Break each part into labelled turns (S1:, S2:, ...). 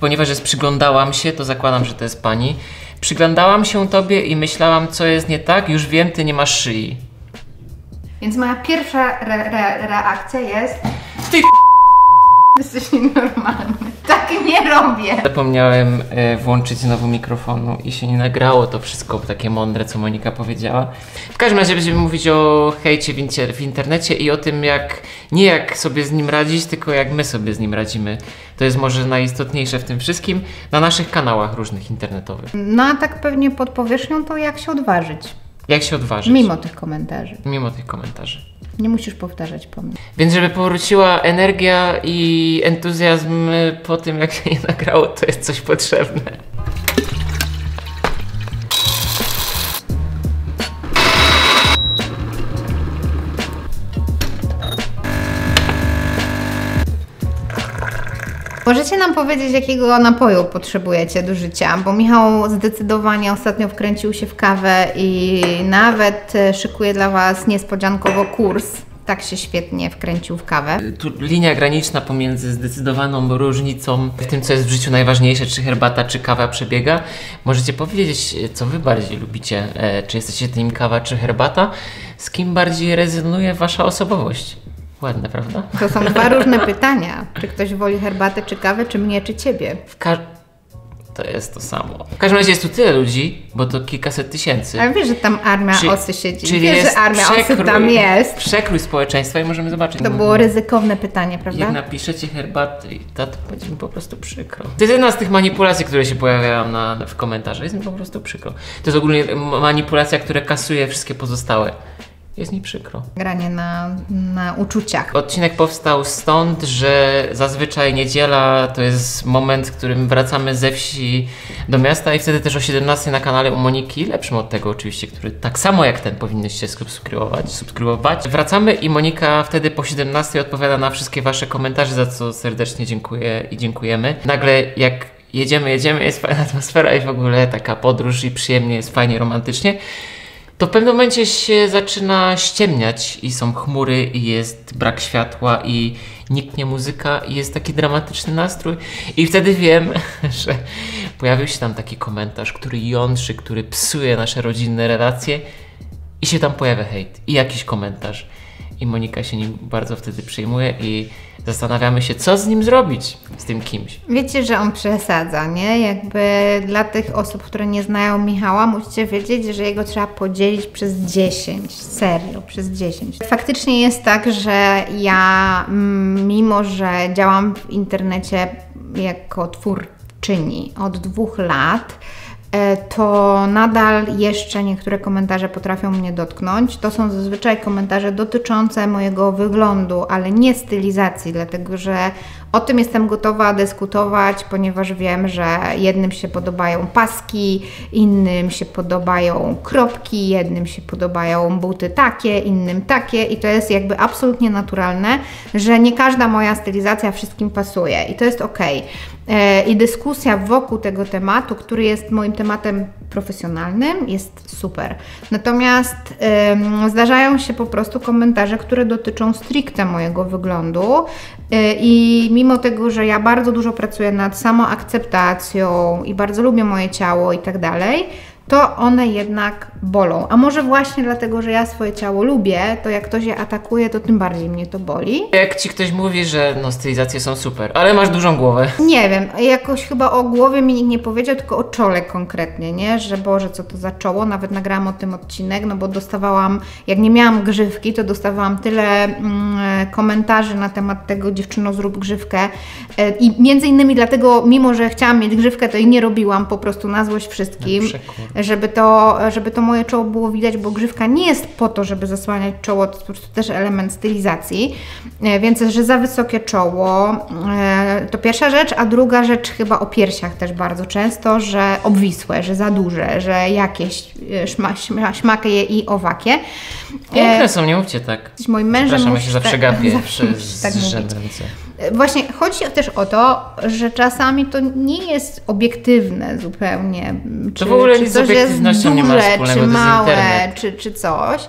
S1: ponieważ przyglądałam się, to zakładam, że to jest pani. Przyglądałam się tobie i myślałam, co jest nie tak, już wiem, ty nie masz szyi.
S2: Więc moja pierwsza reakcja jest:
S1: Ty
S2: jesteś nienormalny. Tak nie robię.
S1: Zapomniałem włączyć znowu mikrofonu i się nie nagrało to wszystko takie mądre, co Monika powiedziała. W każdym razie będziemy mówić o hejcie w internecie i o tym, nie jak sobie z nim radzić, tylko jak my sobie z nim radzimy. To jest może najistotniejsze w tym wszystkim na naszych kanałach różnych internetowych.
S2: No a tak pewnie pod powierzchnią to jak się odważyć.
S1: Jak się odważyć?
S2: Mimo tych komentarzy.
S1: Mimo tych komentarzy.
S2: Nie musisz powtarzać po mnie.
S1: Więc żeby powróciła energia i entuzjazm po tym, jak się nie nagrało, to jest coś potrzebne.
S2: Możecie nam powiedzieć, jakiego napoju potrzebujecie do życia, bo Michał zdecydowanie ostatnio wkręcił się w kawę i nawet szykuje dla Was niespodziankowo kurs. Tak się świetnie wkręcił w kawę.
S1: Tu linia graniczna pomiędzy zdecydowaną różnicą w tym, co jest w życiu najważniejsze, czy herbata, czy kawa przebiega. Możecie powiedzieć, co Wy bardziej lubicie, czy jesteście team kawa, czy herbata? Z kim bardziej rezonuje Wasza osobowość? Ładne, prawda?
S2: To są dwa różne pytania. Czy ktoś woli herbatę, czy kawę, czy mnie, czy Ciebie?
S1: To jest to samo. W każdym razie jest tu tyle ludzi, bo to kilkaset tysięcy.
S2: Ale wiesz, że tam armia osy siedzi.
S1: Czyli
S2: wiesz, że armia osy tam jest.
S1: Przekrój społeczeństwa i możemy zobaczyć.
S2: To było ryzykowne pytanie, prawda?
S1: Jak napiszecie herbatę i to będzie mi po prostu przykro. To jest jedna z tych manipulacji, które się pojawiają w komentarzach. Jest mi po prostu przykro. To jest ogólnie manipulacja, która kasuje wszystkie pozostałe. Jest mi przykro.
S2: Granie na uczuciach.
S1: Odcinek powstał stąd, że zazwyczaj niedziela to jest moment, w którym wracamy ze wsi do miasta i wtedy też o 17 na kanale u Moniki, lepszym od tego oczywiście, który tak samo jak ten powinnyście subskrybować. Wracamy i Monika wtedy po 17 odpowiada na wszystkie Wasze komentarze, za co serdecznie dziękuję i dziękujemy. Nagle jak jedziemy, jest fajna atmosfera i w ogóle taka podróż i przyjemnie, jest fajnie, romantycznie. To w pewnym momencie się zaczyna ściemniać i są chmury i jest brak światła i niknie muzyka i jest taki dramatyczny nastrój i wtedy wiem, że pojawił się tam taki komentarz, który jątrzy, który psuje nasze rodzinne relacje i się tam pojawia hejt i jakiś komentarz i Monika się nim bardzo wtedy przejmuje i zastanawiamy się, co z nim zrobić, z tym kimś.
S2: Wiecie, że on przesadza, nie? Jakby dla tych osób, które nie znają Michała, musicie wiedzieć, że jego trzeba podzielić przez 10. Serio, przez 10. Faktycznie jest tak, że ja, mimo że działam w internecie jako twórczyni od 2 lat, to nadal jeszcze niektóre komentarze potrafią mnie dotknąć. To są zazwyczaj komentarze dotyczące mojego wyglądu, ale nie stylizacji, dlatego że o tym jestem gotowa dyskutować, ponieważ wiem, że jednym się podobają paski, innym się podobają kropki, jednym się podobają buty takie, innym takie i to jest jakby absolutnie naturalne, że nie każda moja stylizacja wszystkim pasuje i to jest okej. I dyskusja wokół tego tematu, który jest moim tematem profesjonalnym, jest super. Natomiast zdarzają się po prostu komentarze, które dotyczą stricte mojego wyglądu i mimo tego, że ja bardzo dużo pracuję nad samoakceptacją i bardzo lubię moje ciało i tak dalej, to one jednak bolą. A może właśnie dlatego, że ja swoje ciało lubię, to jak ktoś je atakuje, to tym bardziej mnie to boli.
S1: Jak Ci ktoś mówi, że no stylizacje są super, ale masz dużą głowę.
S2: Nie wiem, jakoś chyba o głowie mi nikt nie powiedział, tylko o czole konkretnie, nie? Że Boże, co to za czoło, nawet nagrałam o tym odcinek, no bo dostawałam, jak nie miałam grzywki, to dostawałam tyle komentarzy na temat tego, dziewczyno zrób grzywkę i między innymi dlatego, mimo że chciałam mieć grzywkę, to i nie robiłam po prostu na złość wszystkim. Żeby to moje czoło było widać, bo grzywka nie jest po to, żeby zasłaniać czoło, to jest po prostu też element stylizacji, więc, że za wysokie czoło to pierwsza rzecz, a druga rzecz chyba o piersiach też bardzo często, że obwisłe, że za duże, że jakieś śmakie i owakie.
S1: Piękne są, nie mówcie tak.
S2: Moim mężem
S1: przepraszam, ja się zawsze gapię
S2: tak
S1: z rzędem.
S2: Właśnie chodzi też o to, że czasami to nie jest obiektywne zupełnie.
S1: To w ogóle nic z obiektywnością nie ma wspólnego,
S2: czy małe,
S1: czy
S2: czy coś.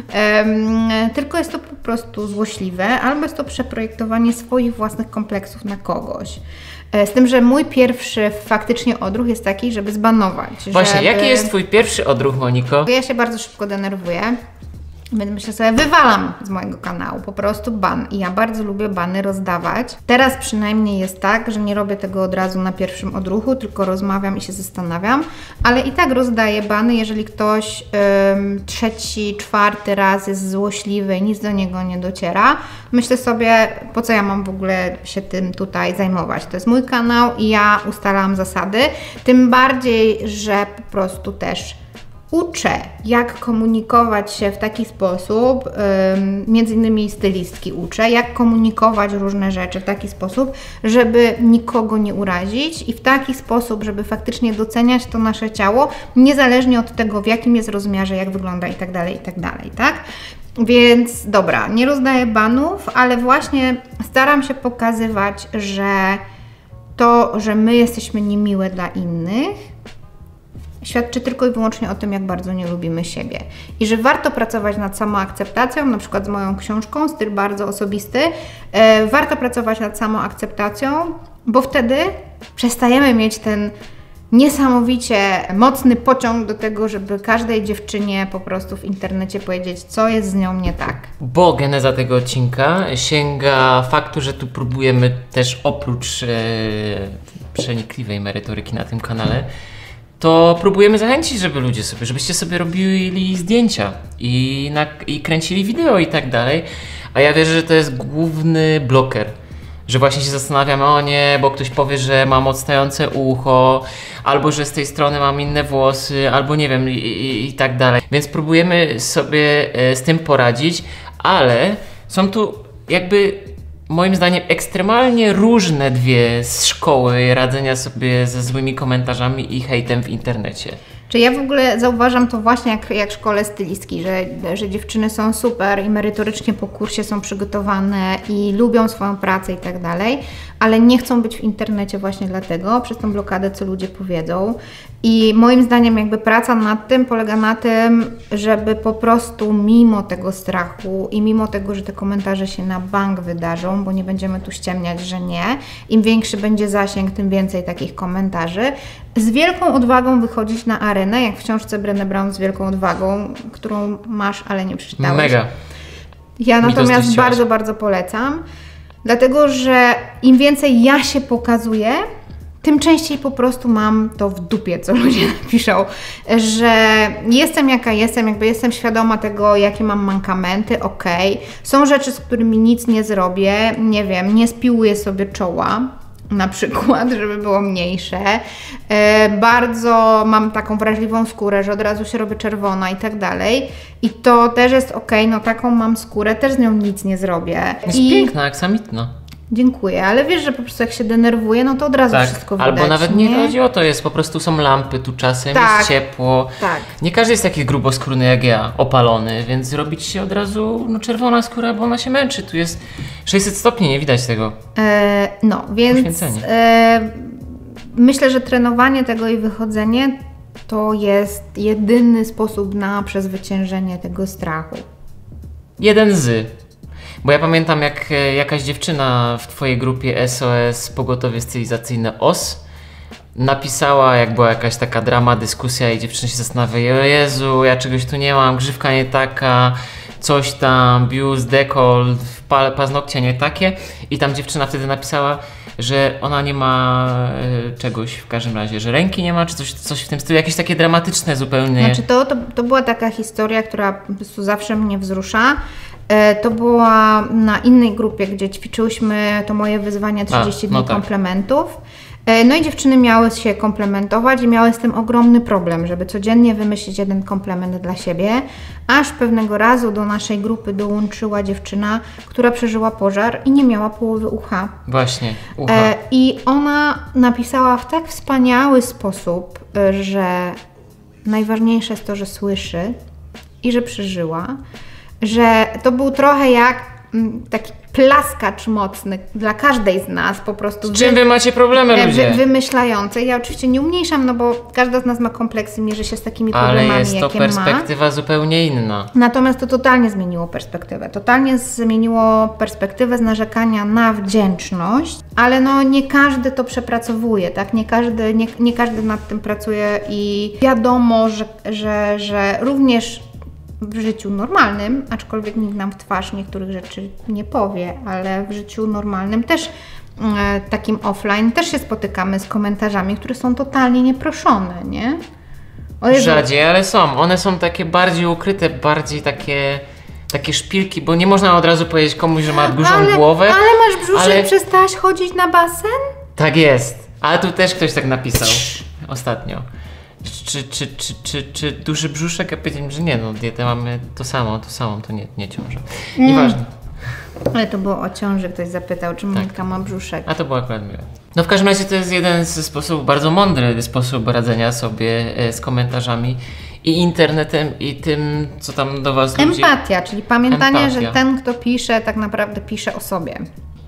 S2: Tylko jest to po prostu złośliwe, albo jest to przeprojektowanie swoich własnych kompleksów na kogoś. Z tym, że mój pierwszy faktycznie odruch jest taki, żeby zbanować.
S1: Właśnie, jaki jest Twój pierwszy odruch, Moniko?
S2: Ja się bardzo szybko denerwuję. Więc myślę sobie, wywalam z mojego kanału po prostu ban. I ja bardzo lubię bany rozdawać. Teraz przynajmniej jest tak, że nie robię tego od razu na pierwszym odruchu, tylko rozmawiam i się zastanawiam. Ale i tak rozdaję bany, jeżeli ktoś trzeci, czwarty raz jest złośliwy i nic do niego nie dociera. Myślę sobie, po co ja mam w ogóle się tym tutaj zajmować. To jest mój kanał i ja ustalam zasady. Tym bardziej, że po prostu też uczę, jak komunikować się w taki sposób, między innymi stylistki uczę, jak komunikować różne rzeczy w taki sposób, żeby nikogo nie urazić i w taki sposób, żeby faktycznie doceniać to nasze ciało, niezależnie od tego, w jakim jest rozmiarze, jak wygląda itd., tak? Więc dobra, nie rozdaję banów, ale właśnie staram się pokazywać, że to, że my jesteśmy niemiłe dla innych, świadczy tylko i wyłącznie o tym, jak bardzo nie lubimy siebie. I że warto pracować nad samoakceptacją, na przykład z moją książką, styl bardzo osobisty. Warto pracować nad samoakceptacją, bo wtedy przestajemy mieć ten niesamowicie mocny pociąg do tego, żeby każdej dziewczynie po prostu w internecie powiedzieć, co jest z nią nie tak.
S1: Bo geneza tego odcinka sięga faktu, że tu próbujemy też oprócz przenikliwej merytoryki na tym kanale, to próbujemy zachęcić, żebyście sobie robili zdjęcia i kręcili wideo i tak dalej. A ja wierzę, że to jest główny bloker. Że właśnie się zastanawiamy, o nie, bo ktoś powie, że mam odstające ucho, albo że z tej strony mam inne włosy, albo nie wiem i tak dalej. Więc próbujemy sobie z tym poradzić, ale są tu jakby moim zdaniem ekstremalnie różne dwie szkoły radzenia sobie ze złymi komentarzami i hejtem w internecie.
S2: Czy ja w ogóle zauważam to właśnie jak w szkole stylistki, że dziewczyny są super i merytorycznie po kursie są przygotowane i lubią swoją pracę i tak dalej, ale nie chcą być w internecie właśnie dlatego, przez tą blokadę, co ludzie powiedzą. I moim zdaniem jakby praca nad tym polega na tym, żeby po prostu mimo tego strachu i mimo tego, że te komentarze się na bank wydarzą, bo nie będziemy tu ściemniać, że nie, im większy będzie zasięg, tym więcej takich komentarzy, z wielką odwagą wychodzić na arenę, jak w książce Brené Brown z wielką odwagą, którą masz, ale nie przeczytałeś.
S1: Mega.
S2: Ja natomiast bardzo, bardzo polecam, dlatego że im więcej ja się pokazuję, tym częściej po prostu mam to w dupie, co ludzie napiszą, że jestem jaka jestem, jakby jestem świadoma tego, jakie mam mankamenty, okej. Są rzeczy, z którymi nic nie zrobię, nie wiem, nie spiłuję sobie czoła, na przykład, żeby było mniejsze. Bardzo mam taką wrażliwą skórę, że od razu się robię czerwona i tak dalej. I to też jest okej, no taką mam skórę, też z nią nic nie zrobię.
S1: Jest piękna, aksamitna.
S2: Dziękuję, ale wiesz, że po prostu jak się denerwuję, no to od razu wszystko widać.
S1: Albo nawet nie chodzi o to, po prostu są lampy tu czasem, jest ciepło.
S2: Tak.
S1: Nie każdy jest taki gruboskórny jak ja, opalony, więc robić się od razu czerwona skóra, bo ona się męczy. Tu jest 600 stopni, nie widać tego.
S2: No, więc myślę, że trenowanie tego i wychodzenie to jest jedyny sposób na przezwyciężenie tego strachu.
S1: Jeden z. Bo ja pamiętam, jak jakaś dziewczyna w Twojej grupie SOS Pogotowie Stylizacyjne OS napisała, jak była jakaś taka drama, dyskusja i dziewczyna się zastanawia, o Jezu, ja czegoś tu nie mam, grzywka nie taka, coś tam, biust, dekolt, paznokcie nie takie. I tam dziewczyna wtedy napisała, że ona nie ma czegoś w każdym razie, że ręki nie ma, czy coś w tym stylu, jakieś takie dramatyczne zupełnie.
S2: Znaczy to była taka historia, która po prostu zawsze mnie wzrusza. To była na innej grupie, gdzie ćwiczyłyśmy to moje wyzwanie 30 dni komplementów. No i dziewczyny miały się komplementować i miały z tym ogromny problem, żeby codziennie wymyślić jeden komplement dla siebie, aż pewnego razu do naszej grupy dołączyła dziewczyna, która przeżyła pożar i nie miała połowy ucha.
S1: Właśnie, ucha.
S2: I ona napisała w tak wspaniały sposób, że najważniejsze jest to, że słyszy i że przeżyła, że to był trochę jak taki plaskacz mocny dla każdej z nas, po prostu.
S1: Z czym wy macie problemy, ludzie?
S2: Wymyślającej. Ja oczywiście nie umniejszam, no bo każda z nas ma kompleksy, mierzy się z takimi problemami,
S1: ale jest to
S2: jakie
S1: perspektywa zupełnie inna.
S2: Natomiast to totalnie zmieniło perspektywę. Totalnie zmieniło perspektywę z narzekania na wdzięczność, ale no nie każdy to przepracowuje, tak? Nie każdy nad tym pracuje i wiadomo, że również w życiu normalnym, aczkolwiek nikt nam w twarz niektórych rzeczy nie powie, ale w życiu normalnym też takim offline też się spotykamy z komentarzami, które są totalnie nieproszone, nie?
S1: Rzadziej, ale są. One są takie bardziej ukryte, bardziej takie szpilki, bo nie można od razu powiedzieć komuś, że ma dużą głowę.
S2: Ale masz brzuszek, przestałaś chodzić na basen?
S1: Tak jest. Ale tu też ktoś tak napisał ostatnio. Czy duży brzuszek? Ja powiedziałem, że nie, no dietę mamy to samo, to nie ciąża. Nieważne.
S2: Ale to było o ciąży, ktoś zapytał, czy Monika ma brzuszek.
S1: A to było akurat miłe. No w każdym razie to jest jeden ze sposobów, bardzo mądry sposób radzenia sobie z komentarzami i internetem i tym, co tam do was ludzie...
S2: Empatia, czyli pamiętanie, że ten, kto pisze, tak naprawdę pisze o sobie.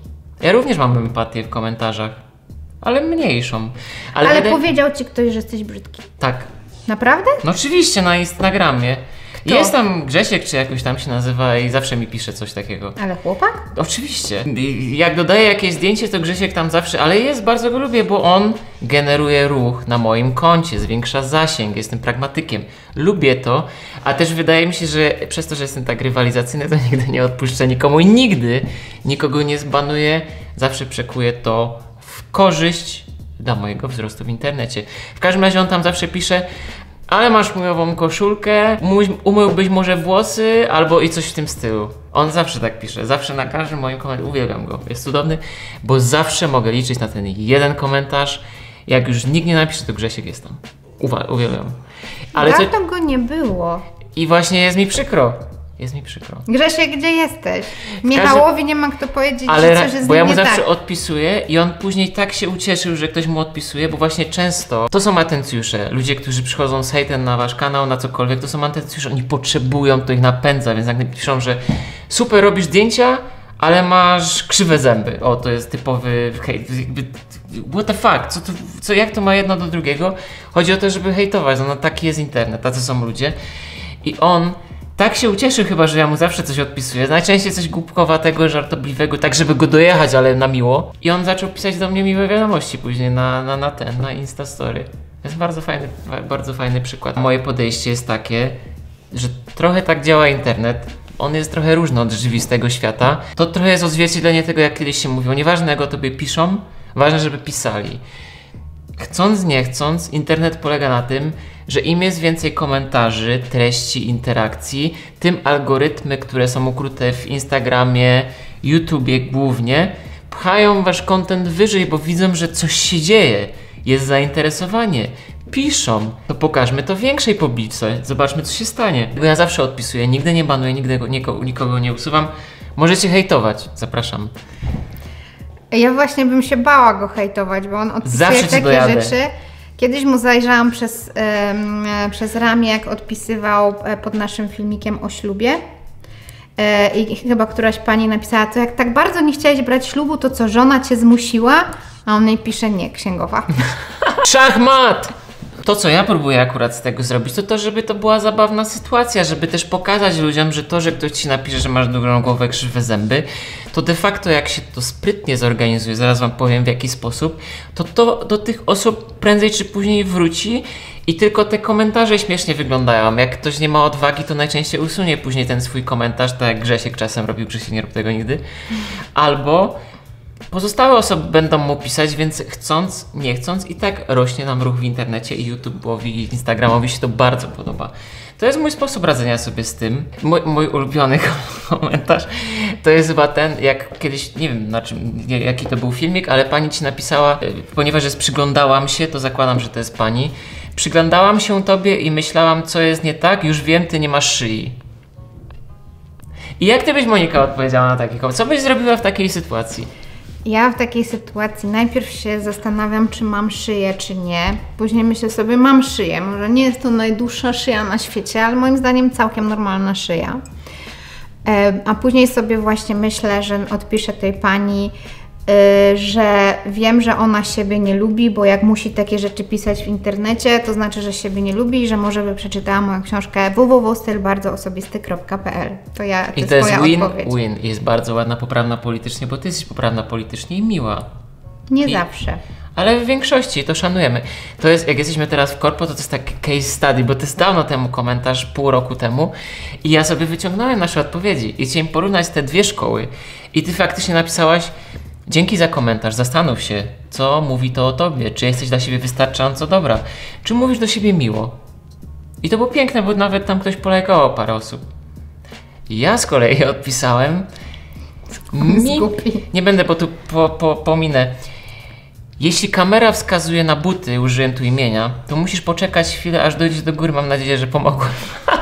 S1: Ja również mam empatię w komentarzach, ale mniejszą.
S2: Ale powiedział ci ktoś, że jesteś brzydki?
S1: Tak.
S2: Naprawdę?
S1: No oczywiście, na Instagramie.
S2: Kto?
S1: Jest tam Grzesiek, czy jakoś tam się nazywa i zawsze mi pisze coś takiego.
S2: Ale chłopak?
S1: Oczywiście. Jak dodaję jakieś zdjęcie, to Grzesiek tam zawsze, ale bardzo go lubię, bo on generuje ruch na moim koncie, zwiększa zasięg, jestem pragmatykiem. Lubię to, a też wydaje mi się, że przez to, że jestem tak rywalizacyjny, to nigdy nie odpuszczę nikomu i nigdy nikogo nie zbanuję. Zawsze przekuję to w korzyść dla mojego wzrostu w internecie. W każdym razie on tam zawsze pisze: ale masz mojową koszulkę, umyłbyś może włosy, albo i coś w tym stylu. On zawsze tak pisze, zawsze na każdym moim komentarzu, uwielbiam go, jest cudowny, bo zawsze mogę liczyć na ten jeden komentarz. Jak już nikt nie napisze, to Grzesiek jest tam. Uwielbiam.
S2: Ale dawno go nie było.
S1: I właśnie jest mi przykro. Jest mi przykro.
S2: Grzesiek, gdzie jesteś? Michałowi nie ma kto powiedzieć,
S1: ale
S2: że coś jest
S1: bo ja mu
S2: nie
S1: zawsze
S2: tak.
S1: odpisuję i on później tak się ucieszył, że ktoś mu odpisuje, bo właśnie często to są atencjusze, ludzie, którzy przychodzą z hejtem na wasz kanał, na cokolwiek, to są atencjusze, oni potrzebują, to ich napędza, więc jak piszą, że super robisz zdjęcia, ale masz krzywe zęby. O, to jest typowy hejt. What the fuck? Jak to ma jedno do drugiego? Chodzi o to, żeby hejtować, no taki jest internet, tacy są ludzie. I on tak się ucieszył chyba, że ja mu zawsze coś odpisuję. Najczęściej coś głupkowatego, żartobliwego, tak żeby go dojechać, ale na miło. I on zaczął pisać do mnie miłe wiadomości później na Instastory. To jest bardzo fajny przykład. Moje podejście jest takie, że trochę tak działa internet. On jest trochę różny od rzeczywistego świata. To trochę jest odzwierciedlenie tego, jak kiedyś się mówiło. Nieważne, jak o tobie piszą, ważne, żeby pisali. Chcąc, nie chcąc, internet polega na tym, że im jest więcej komentarzy, treści, interakcji, tym algorytmy, które są ukryte w Instagramie, YouTubie głównie, pchają wasz content wyżej, bo widzą, że coś się dzieje, jest zainteresowanie, piszą. To pokażmy to większej publice, zobaczmy, co się stanie. Bo ja zawsze odpisuję, nigdy nie banuję, nigdy nikogo nie usuwam. Możecie hejtować, zapraszam.
S2: Ja właśnie bym się bała go hejtować, bo on odpisuje takie rzeczy. Kiedyś mu zajrzałam przez ramię, jak odpisywał pod naszym filmikiem o ślubie. I chyba któraś pani napisała, to jak tak bardzo nie chciałeś brać ślubu, to co, żona cię zmusiła? A on jej pisze, nie, księgowa.
S1: Szachmat! To, co ja próbuję akurat z tego zrobić, to żeby to była zabawna sytuacja, żeby też pokazać ludziom, że to, że ktoś ci napisze, że masz dużą głowę, krzywe zęby, to de facto jak się to sprytnie zorganizuje, zaraz wam powiem w jaki sposób, to do tych osób prędzej czy później wróci i tylko te komentarze śmiesznie wyglądają. Jak ktoś nie ma odwagi, to najczęściej usunie później ten swój komentarz, tak jak Grzesiek czasem robił, Grzesiek nie rób tego nigdy. Albo pozostałe osoby będą mu pisać, więc chcąc, nie chcąc i tak rośnie nam ruch w internecie i YouTube'owi i Instagramowi się to bardzo podoba. To jest mój sposób radzenia sobie z tym. Mój ulubiony komentarz to jest chyba ten, jak kiedyś, nie wiem jaki to był filmik, ale pani ci napisała, ponieważ przyglądałam się, to zakładam, że to jest pani. Przyglądałam się tobie i myślałam, co jest nie tak, już wiem, ty nie masz szyi. I jak ty byś, Monika, odpowiedziała na taki komentarz? Co byś zrobiła w takiej sytuacji?
S2: Ja w takiej sytuacji najpierw się zastanawiam, czy mam szyję, czy nie. Później myślę sobie, mam szyję. Może nie jest to najdłuższa szyja na świecie, ale moim zdaniem całkiem normalna szyja. A później sobie właśnie myślę, że odpiszę tej pani, że wiem, że ona siebie nie lubi, bo jak musi takie rzeczy pisać w internecie, to znaczy, że siebie nie lubi i że może by przeczytała moją książkę www.stylbardzoOsobisty.pl. To
S1: jest
S2: moja odpowiedź.
S1: win. Jest bardzo ładna, poprawna politycznie, bo ty jesteś poprawna politycznie i miła.
S2: Nie zawsze.
S1: Ale w większości to szanujemy. To jest, jak jesteśmy teraz w korpo, to jest taki case study, bo to jest dawno temu komentarz, pół roku temu i ja sobie wyciągnąłem nasze odpowiedzi i chciałem porównać te dwie szkoły i ty faktycznie napisałaś: dzięki za komentarz, zastanów się, co mówi to o tobie, czy jesteś dla siebie wystarczająco dobra, czy mówisz do siebie miło. I to było piękne, bo nawet tam ktoś polajkował parę osób. Ja z kolei odpisałem, nie będę, bo tu pominę. Jeśli kamera wskazuje na buty, użyłem tu imienia, to musisz poczekać chwilę, aż dojdziesz do góry. Mam nadzieję, że pomogłem.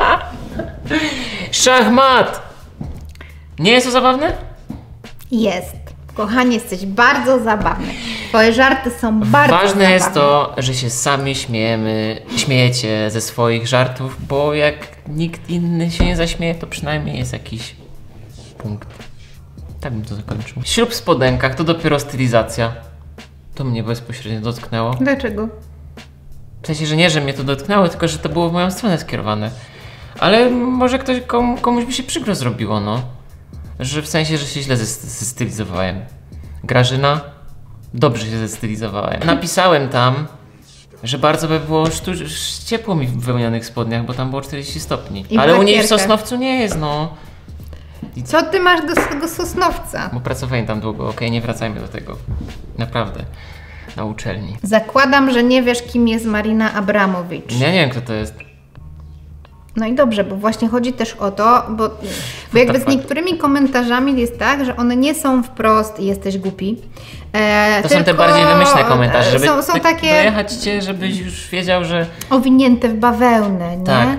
S1: Szachmat! Nie jest to zabawne?
S2: Jest. Kochanie, jesteś bardzo zabawny. Twoje żarty są bardzo
S1: Ważne
S2: zabawne.
S1: jest to, że się sami śmiejecie ze swoich żartów, bo jak nikt inny się nie zaśmieje, to przynajmniej jest jakiś punkt. Tak bym to zakończył. Ślub w spodenkach to dopiero stylizacja. To mnie bezpośrednio dotknęło.
S2: Dlaczego?
S1: W sensie, że nie, że mnie to dotknęło, tylko że to było w moją stronę skierowane. Ale może komuś by się przykro zrobiło, no. Że w sensie, że się źle zestylizowałem. Grażyna? Dobrze się zestylizowałem. Napisałem tam, że bardzo by było ciepło mi w wełnianych spodniach, bo tam było 40 stopni. Ale u niej w Sosnowcu nie jest, no.
S2: Co ty masz do tego Sosnowca?
S1: Bo pracowałem tam długo, okej, nie wracajmy do tego. Naprawdę. Na uczelni.
S2: Zakładam, że nie wiesz, kim jest Marina Abramowicz.
S1: Ja nie wiem, kto to jest.
S2: No i dobrze, bo właśnie chodzi też o to, bo jakby z niektórymi komentarzami jest tak, że one nie są wprost jesteś głupi.
S1: To są te bardziej wymyślne komentarze, żeby
S2: są takie
S1: dojechać cię, żebyś już wiedział, że...
S2: owinięte w bawełnę, nie?
S1: Tak.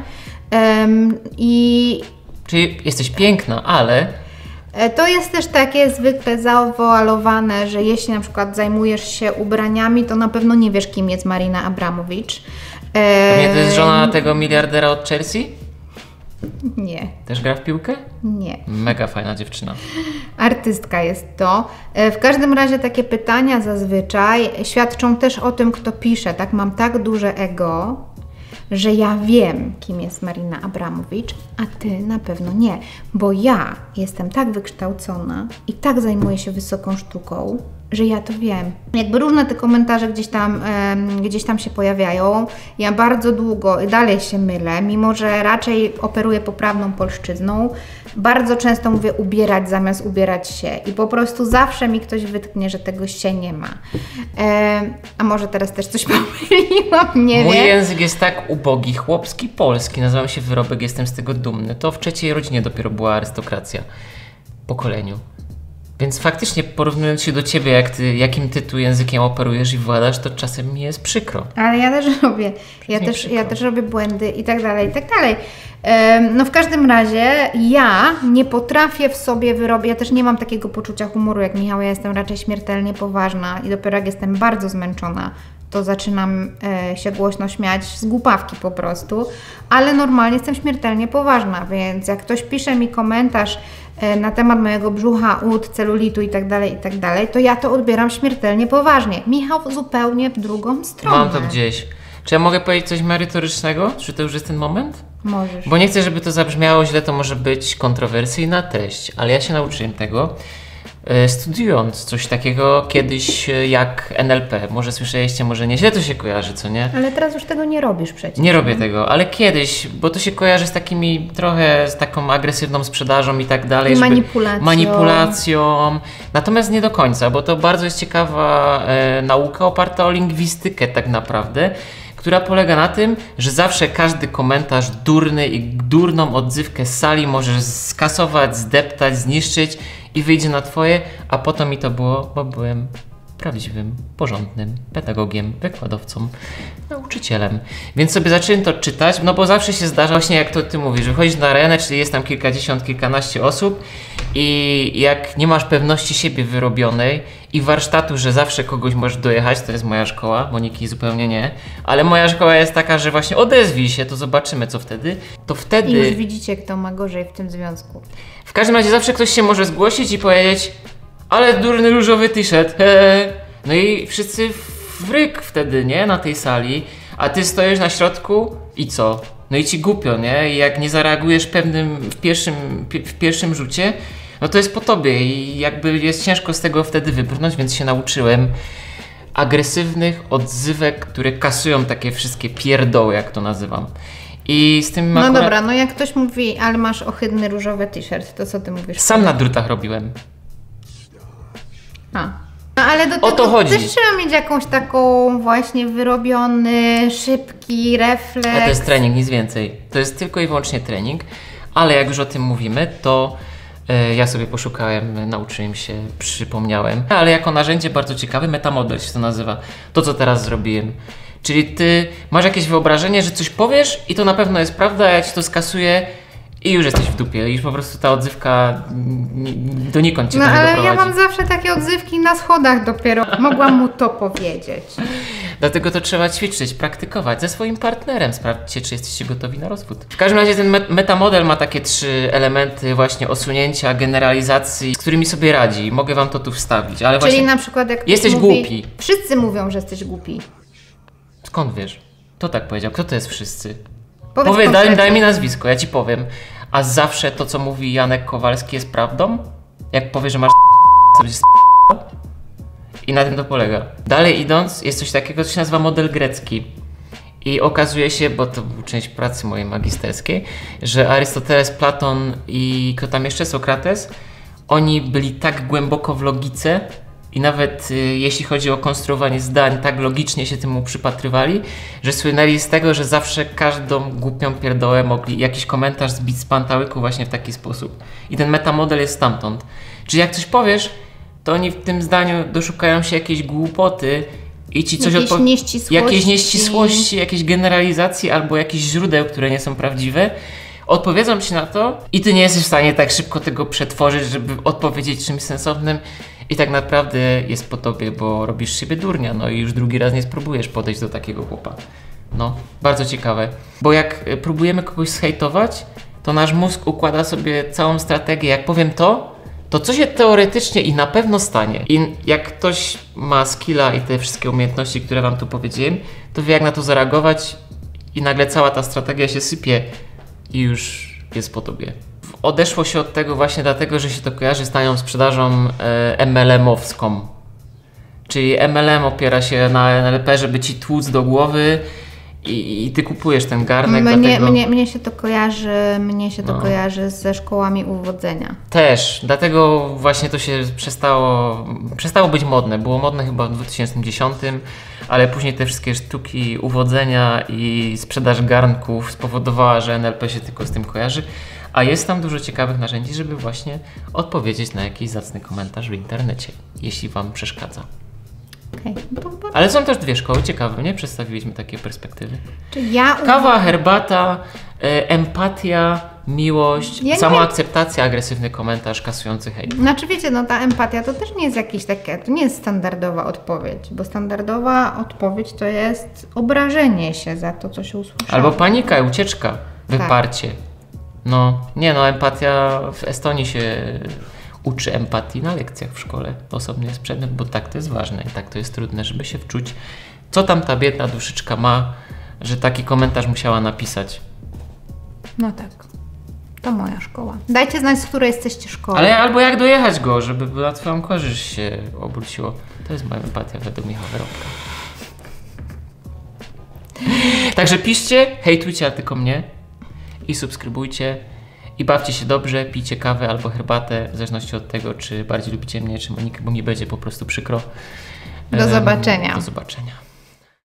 S2: I
S1: Czyli jesteś piękna, ale...
S2: to jest też takie zwykle zaowalowane, że jeśli na przykład zajmujesz się ubraniami, to na pewno nie wiesz, kim jest Marina Abramowicz.
S1: Pewnie to jest żona tego miliardera od Chelsea?
S2: Nie.
S1: Też gra w piłkę?
S2: Nie.
S1: Mega fajna dziewczyna.
S2: Artystka jest to. W każdym razie takie pytania zazwyczaj świadczą też o tym, kto pisze. Tak, mam tak duże ego, że ja wiem, kim jest Marina Abramowicz, a ty na pewno nie. Bo ja jestem tak wykształcona i tak zajmuję się wysoką sztuką, że ja to wiem. Jakby różne te komentarze gdzieś tam się pojawiają. Ja bardzo długo dalej się mylę, mimo że raczej operuję poprawną polszczyzną. Bardzo często mówię ubierać zamiast ubierać się i po prostu zawsze mi ktoś wytknie, że tego się nie ma. A może teraz też coś pomyliłam, nie wiem.
S1: Mój język jest tak ubogi, chłopski, polski. Nazywam się Wyrobek, jestem z tego dumny. To w trzeciej rodzinie dopiero była arystokracja. Pokoleniu. Więc faktycznie porównując się do ciebie, jakim ty tu językiem operujesz i władasz, to czasem mi jest przykro.
S2: Ale ja też robię. Ja też robię błędy i tak dalej, i tak dalej. No w każdym razie ja nie potrafię w sobie wyrobić, ja też nie mam takiego poczucia humoru jak Michał, ja jestem raczej śmiertelnie poważna i dopiero jak jestem bardzo zmęczona, to zaczynam się głośno śmiać z głupawki po prostu, ale normalnie jestem śmiertelnie poważna, więc jak ktoś pisze mi komentarz na temat mojego brzucha, ud, celulitu i tak dalej, to ja to odbieram śmiertelnie poważnie. Michał zupełnie w drugą stronę.
S1: Mam to gdzieś. Czy ja mogę powiedzieć coś merytorycznego? Czy to już jest ten moment?
S2: Możesz.
S1: Bo nie chcę, żeby to zabrzmiało źle, to może być kontrowersyjna treść, ale ja się nauczyłem tego, studiując coś takiego kiedyś jak NLP. Może słyszeliście, może nie. Źle to się kojarzy, co nie?
S2: Ale teraz już tego nie robisz przecież.
S1: Nie robię tego, ale kiedyś, bo to się kojarzy z z taką agresywną sprzedażą i tak dalej.
S2: I
S1: manipulacją. Natomiast nie do końca, bo to bardzo jest ciekawa nauka oparta o lingwistykę tak naprawdę, która polega na tym, że zawsze każdy komentarz durny i durną odzywkę z sali możesz skasować, zdeptać, zniszczyć i wyjdzie na twoje, a potem mi to było, bo byłem prawdziwym, porządnym pedagogiem, wykładowcą, nauczycielem. Więc sobie zacząłem to czytać, no bo zawsze się zdarza, właśnie jak to ty mówisz, wychodzisz na arenę, czyli jest tam kilkadziesiąt, kilkanaście osób i jak nie masz pewności siebie wyrobionej i warsztatu, że zawsze kogoś możesz dojechać, to jest moja szkoła, Moniki zupełnie nie, ale moja szkoła jest taka, że właśnie odezwij się, to zobaczymy co wtedy, to wtedy...
S2: I już widzicie, kto ma gorzej w tym związku.
S1: W każdym razie zawsze ktoś się może zgłosić i powiedzieć: ale durny różowy t-shirt, No i wszyscy w ryk wtedy, nie? Na tej sali, a ty stoisz na środku i co? No i ci głupio, nie? I jak nie zareagujesz w pierwszym rzucie, no to jest po tobie i jakby jest ciężko z tego wtedy wybrnąć, więc się nauczyłem agresywnych odzywek, które kasują takie wszystkie pierdoły, jak to nazywam. I z tym
S2: No
S1: akurat...
S2: dobra, no jak ktoś mówi, ale masz ohydny różowy t-shirt, to co ty mówisz?
S1: Sam na drutach robiłem.
S2: No ale do
S1: O to
S2: tego
S1: chodzi.
S2: też trzeba mieć jakąś taką właśnie wyrobiony, szybki refleks.
S1: A to jest trening, nic więcej. To jest tylko i wyłącznie trening, ale jak już o tym mówimy, to ja sobie poszukałem, nauczyłem się, przypomniałem. Ale jako narzędzie bardzo ciekawe, metamodel się to nazywa. To, co teraz zrobiłem. Czyli ty masz jakieś wyobrażenie, że coś powiesz i to na pewno jest prawda, ja ci to skasuję i już jesteś w dupie. I po prostu ta odzywka donikąd cię do niego prowadzi.
S2: No ale ja mam zawsze takie odzywki na schodach dopiero. Mogłam mu to powiedzieć.
S1: Dlatego to trzeba ćwiczyć, praktykować ze swoim partnerem. Sprawdźcie, czy jesteście gotowi na rozwód. W każdym razie ten metamodel ma takie 3 elementy właśnie osunięcia, generalizacji, z którymi sobie radzi. Mogę wam to tu wstawić, ale
S2: Czyli
S1: właśnie
S2: na przykład jak
S1: jesteś
S2: mówi,
S1: głupi.
S2: Wszyscy mówią, że jesteś głupi.
S1: Skąd wiesz? Kto tak powiedział? Kto to jest wszyscy?
S2: Powiedz
S1: Powiedz,
S2: konkretnie.
S1: daj mi nazwisko, ja ci powiem. A zawsze to, co mówi Janek Kowalski, jest prawdą? Jak powie, że masz to będziesz i na tym to polega. Dalej idąc, jest coś takiego, co się nazywa model grecki. I okazuje się, bo to był część pracy mojej magisterskiej, że Arystoteles, Platon i kto tam jeszcze, Sokrates, oni byli tak głęboko w logice i nawet jeśli chodzi o konstruowanie zdań, tak logicznie się temu przypatrywali, że słynęli z tego, że zawsze każdą głupią pierdołę mogli jakiś komentarz zbić z pantałyku właśnie w taki sposób. I ten metamodel jest stamtąd. Czyli jak coś powiesz, to oni w tym zdaniu doszukają się jakiejś głupoty i ci coś jakieś nieścisłości, jakieś generalizacji albo jakichś źródeł, które nie są prawdziwe, odpowiedzą ci na to i ty nie jesteś w stanie tak szybko tego przetworzyć, żeby odpowiedzieć czymś sensownym i tak naprawdę jest po tobie, bo robisz siebie durnia, no i już drugi raz nie spróbujesz podejść do takiego chłopa. No, bardzo ciekawe, bo jak próbujemy kogoś zhejtować, to nasz mózg układa sobie całą strategię, jak powiem to co się teoretycznie i na pewno stanie. I jak ktoś ma skilla i te wszystkie umiejętności, które wam tu powiedziałem, to wie jak na to zareagować i nagle cała ta strategia się sypie i już jest po tobie. Odeszło się od tego właśnie dlatego, że się to kojarzy z tanią sprzedażą MLM-owską. Czyli MLM opiera się na NLP, żeby ci tłuc do głowy i ty kupujesz ten garnek.
S2: Mnie się to kojarzy ze szkołami uwodzenia.
S1: Też, dlatego właśnie to się przestało być modne. Było modne chyba w 2010, ale później te wszystkie sztuki uwodzenia i sprzedaż garnków spowodowała, że NLP się tylko z tym kojarzy. A jest tam dużo ciekawych narzędzi, żeby właśnie odpowiedzieć na jakiś zacny komentarz w internecie, jeśli wam przeszkadza.
S2: Okay.
S1: Ale są też 2 szkoły ciekawe, nie? Przedstawiliśmy takie perspektywy.
S2: Kawa,
S1: Kawa, herbata, empatia, miłość, samoakceptacja, agresywny komentarz, kasujący hejt.
S2: Znaczy wiecie, no ta empatia to też nie jest jakieś takie, to nie jest standardowa odpowiedź, bo standardowa odpowiedź to jest obrażenie się za to, co się usłyszało.
S1: Albo panika, ucieczka, wyparcie. Empatia w Estonii się uczy empatii na lekcjach w szkole. Osobny jest przedmiot, bo tak to jest ważne i tak to jest trudne, żeby się wczuć, co tam ta biedna duszyczka ma, że taki komentarz musiała napisać.
S2: No tak. To moja szkoła. Dajcie znać, z której jesteście szkoły.
S1: Ale albo jak dojechać go, żeby na twoją korzyść się obróciło. To jest moja empatia według Michała Wyrobka. Także piszcie, hejtujcie, ale tylko mnie i subskrybujcie i bawcie się dobrze, pijcie kawę albo herbatę, w zależności od tego, czy bardziej lubicie mnie, czy Monikę, bo mi będzie po prostu przykro.
S2: Do zobaczenia.
S1: Do zobaczenia.